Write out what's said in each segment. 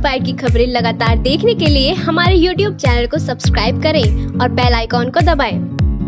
Classified की खबरें लगातार देखने के लिए हमारे YouTube चैनल को सब्सक्राइब करें और बेल आइकॉन को दबाएं।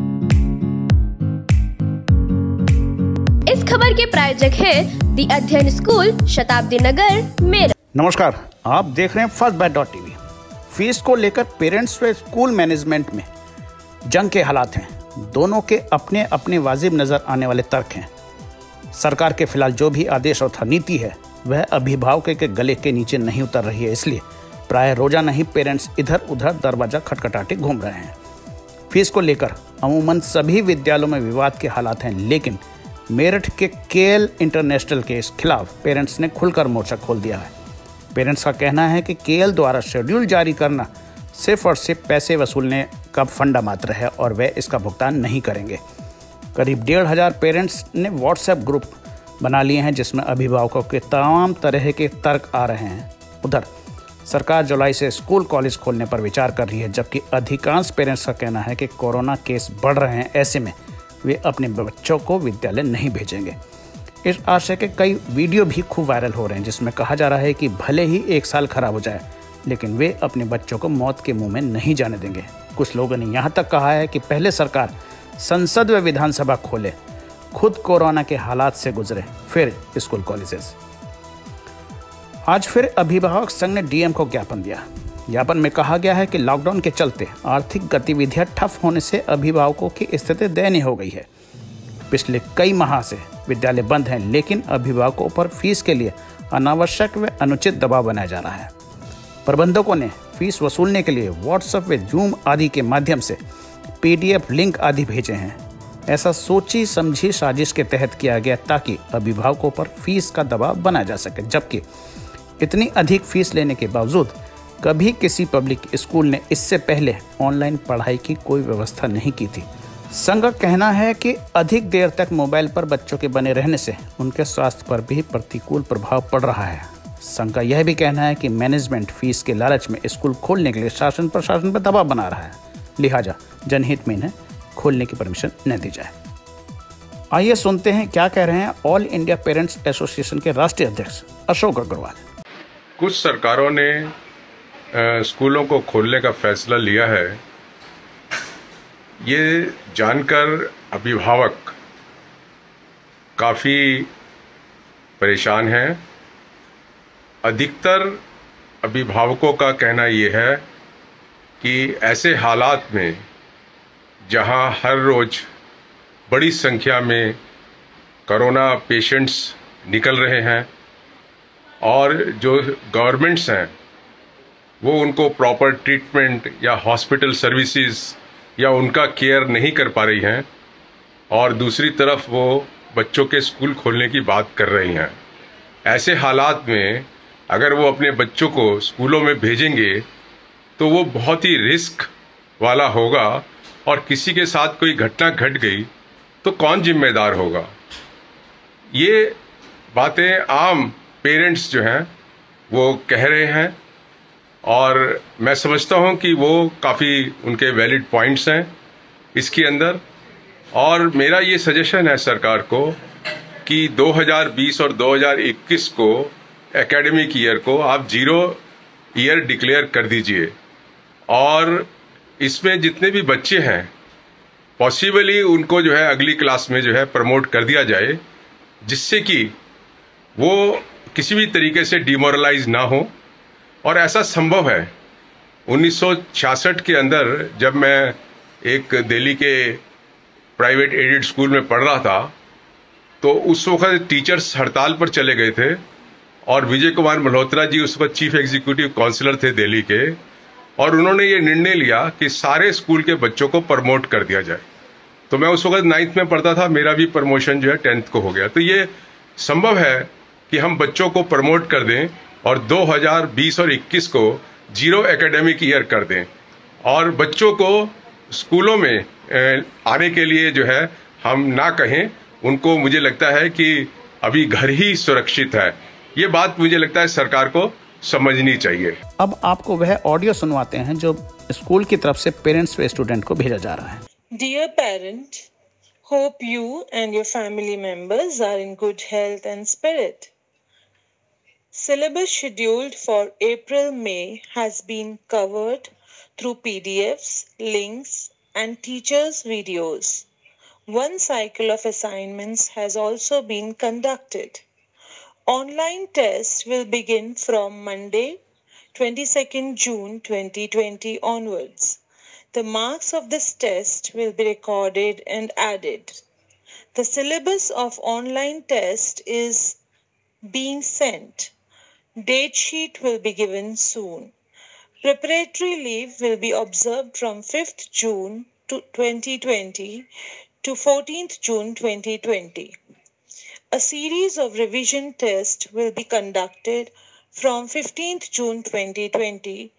इस खबर के प्रायोजक है द अध्ययन स्कूल, शताब्दी नगर, मेरठ। नमस्कार, आप देख रहे हैं फर्स्टबाइट.टीवी। फीस को लेकर पेरेंट्स व स्कूल मैनेजमेंट में जंग के हालात हैं। दोनों के अपने अपने वाजिब नजर आने वाले तर्क हैं। सरकार के फिलहाल जो भी आदेश और नीति है वह अभिभावक के गले के नीचे नहीं उतर रही है, इसलिए प्राय रोजाना ही पेरेंट्स इधर उधर दरवाजा खटखटाते घूम रहे हैं। फीस को लेकर अमूमन सभी विद्यालयों में विवाद के हालात हैं, लेकिन मेरठ के केएल इंटरनेशनल के खिलाफ पेरेंट्स ने खुलकर मोर्चा खोल दिया है। पेरेंट्स का कहना है कि केएल द्वारा शेड्यूल जारी करना सिर्फ और सिर्फ पैसे वसूलने का फंडा मात्र है और वे इसका भुगतान नहीं करेंगे। करीब 1,500 पेरेंट्स ने व्हाट्सएप ग्रुप बना लिए हैं जिसमें अभिभावकों के तमाम तरह के तर्क आ रहे हैं। उधर सरकार जुलाई से स्कूल कॉलेज खोलने पर विचार कर रही है, जबकि अधिकांश पेरेंट्स का कहना है कि कोरोना केस बढ़ रहे हैं, ऐसे में वे अपने बच्चों को विद्यालय नहीं भेजेंगे। इस आशय के कई वीडियो भी खूब वायरल हो रहे हैं जिसमें कहा जा रहा है कि भले ही 1 साल खराब हो जाए लेकिन वे अपने बच्चों को मौत के मुंह में नहीं जाने देंगे। कुछ लोगों ने यहाँ तक कहा है कि पहले सरकार संसद व विधानसभा खोले, खुद कोरोना के हालात से गुजरे, फिर स्कूल कॉलेजेस। आज फिर अभिभावक संघ ने डीएम को ज्ञापन दिया। ज्ञापन में कहा गया है कि लॉकडाउन के चलते आर्थिक गतिविधियां ठप होने से अभिभावकों की स्थिति दयनीय हो गई है। पिछले कई माह से विद्यालय बंद हैं, लेकिन अभिभावकों पर फीस के लिए अनावश्यक व अनुचित दबाव बनाया जा रहा है। प्रबंधकों ने फीस वसूलने के लिए व्हाट्सएप व जूम आदि के माध्यम से PDF लिंक आदि भेजे हैं। ऐसा सोची समझी साजिश के तहत किया गया ताकि अभिभावकों पर फीस का दबाव बनाया जा सके, जबकि इतनी अधिक फीस लेने के बावजूद कभी किसी पब्लिक स्कूल ने इससे पहले ऑनलाइन पढ़ाई की कोई व्यवस्था नहीं की थी। संघ का कहना है कि अधिक देर तक मोबाइल पर बच्चों के बने रहने से उनके स्वास्थ्य पर भी प्रतिकूल प्रभाव पड़ रहा है। संघ का यह भी कहना है कि मैनेजमेंट फीस के लालच में स्कूल खोलने के लिए शासन प्रशासन पर दबाव बना रहा है, लिहाजा जनहित में इन्हें खोलने की परमिशन न दी जाए। आइए सुनते हैं क्या कह रहे हैं ऑल इंडिया पेरेंट्स एसोसिएशन के राष्ट्रीय अध्यक्ष अशोक अग्रवाल। कुछ सरकारों ने स्कूलों को खोलने का फैसला लिया है। ये जानकर अभिभावक काफ़ी परेशान हैं। अधिकतर अभिभावकों का कहना ये है कि ऐसे हालात में जहां हर रोज़ बड़ी संख्या में कोरोना पेशेंट्स निकल रहे हैं और जो गवर्नमेंट्स हैं वो उनको प्रॉपर ट्रीटमेंट या हॉस्पिटल सर्विसेज या उनका केयर नहीं कर पा रही हैं, और दूसरी तरफ वो बच्चों के स्कूल खोलने की बात कर रही हैं। ऐसे हालात में अगर वो अपने बच्चों को स्कूलों में भेजेंगे तो वो बहुत ही रिस्क वाला होगा, और किसी के साथ कोई घटना घट गई तो कौन जिम्मेदार होगा। ये बातें आम पेरेंट्स जो हैं वो कह रहे हैं और मैं समझता हूं कि वो काफ़ी उनके वैलिड पॉइंट्स हैं इसके अंदर। और मेरा ये सजेशन है सरकार को कि 2020 और 2021 को एकेडमिक ईयर को आप 0 ईयर डिक्लेयर कर दीजिए, और इसमें जितने भी बच्चे हैं पॉसिबली उनको जो है अगली क्लास में जो है प्रमोट कर दिया जाए, जिससे कि वो किसी भी तरीके से डिमोरलाइज ना हो। और ऐसा संभव है। 1966 के अंदर जब मैं एक दिल्ली के प्राइवेट एडेड स्कूल में पढ़ रहा था तो उस वक्त टीचर्स हड़ताल पर चले गए थे, और विजय कुमार मल्होत्रा जी उस वक्त चीफ एग्जीक्यूटिव काउंसिलर थे दिल्ली के, और उन्होंने ये निर्णय लिया कि सारे स्कूल के बच्चों को प्रमोट कर दिया जाए। तो मैं उस वक्त 9th में पढ़ता था, मेरा भी प्रमोशन जो है 10th को हो गया। तो ये संभव है कि हम बच्चों को प्रमोट कर दें और 2020 और 21 को 0 एकेडमिक ईयर कर दें, और बच्चों को स्कूलों में आने के लिए जो है हम ना कहें उनको। मुझे लगता है कि अभी घर ही सुरक्षित है। ये बात मुझे लगता है सरकार को समझनी चाहिए। अब आपको वह ऑडियो सुनवाते हैं जो स्कूल की तरफ से पेरेंट्स व स्टूडेंट को भेजा जा रहा है। Dear parent, hope you and your family members are in good health and spirit. Syllabus scheduled for April-May has been covered through PDFs, links, and teachers' videos. One cycle of assignments has also been conducted. Online tests will begin from Monday, 22nd June 2020 onwards. The marks of this test will be recorded and added. The syllabus of online test is being sent. Date sheet will be given soon. Preparatory leave will be observed from 5th June 2020 to 14th June 2020. A series of revision tests will be conducted from 15th June 2020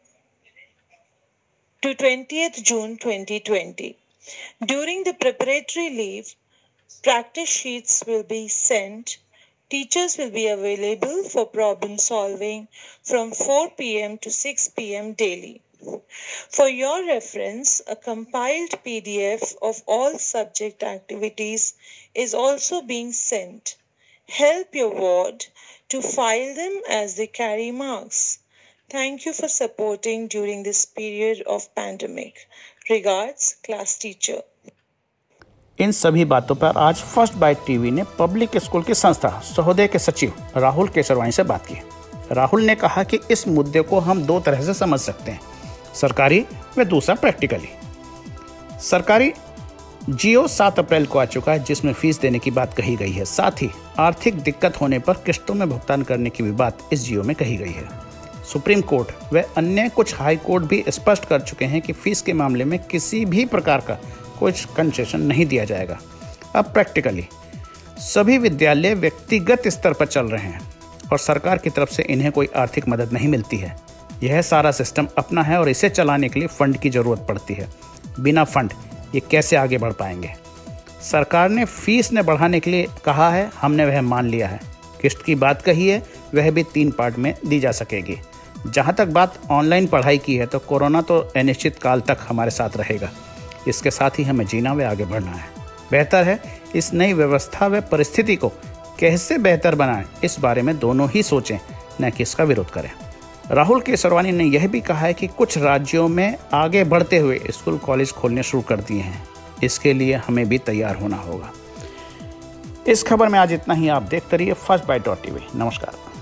to 20th June 2020. During the preparatory leave, practice sheets will be sent. Teachers will be available for problem solving from 4 p.m. to 6 p.m. daily. For your reference, a compiled PDF of all subject activities is also being sent. Help your ward to file them as they carry marks. Thank you for supporting during this period of pandemic. Regards, class teacher. इन सभी बातों पर आज First Bite TV ने public school की संस्था सहोदय के सचिव राहुल केसरवानी से बात की। राहुल ने कहा कि इस मुद्दे को हम दो तरह से समझ सकते हैं, सरकारी व दूसरा प्रैक्टिकली। सरकारी जियो 7 अप्रैल को आ चुका है, जिसमें फीस देने की बात कही गई है। साथ ही आर्थिक दिक्कत होने पर किस्तों में भुगतान करने की भी बात इस जियो में कही गई है। सुप्रीम कोर्ट व अन्य कुछ हाई कोर्ट भी स्पष्ट कर चुके हैं कि फीस के मामले में किसी भी प्रकार का कुछ कंसेशन नहीं दिया जाएगा। अब प्रैक्टिकली सभी विद्यालय व्यक्तिगत स्तर पर चल रहे हैं और सरकार की तरफ से इन्हें कोई आर्थिक मदद नहीं मिलती है। यह सारा सिस्टम अपना है और इसे चलाने के लिए फंड की ज़रूरत पड़ती है। बिना फंड ये कैसे आगे बढ़ पाएंगे? सरकार ने फीस ने बढ़ाने के लिए कहा है, हमने वह मान लिया है। किस्त की बात कही है, वह भी 3 पार्ट में दी जा सकेगी। जहाँ तक बात ऑनलाइन पढ़ाई की है, तो कोरोना तो अनिश्चित काल तक हमारे साथ रहेगा। इसके साथ ही हमें जीना व आगे बढ़ना है। बेहतर है इस नई व्यवस्था व परिस्थिति को कैसे बेहतर बनाएं, इस बारे में दोनों ही सोचें, न कि इसका विरोध करें। राहुल केसरवानी ने यह भी कहा है कि कुछ राज्यों में आगे बढ़ते हुए स्कूल कॉलेज खोलने शुरू कर दिए हैं। इसके लिए हमें भी तैयार होना होगा। इस खबर में आज इतना ही। आप देखते रहिए फर्स्ट बाइट.tv। नमस्कार।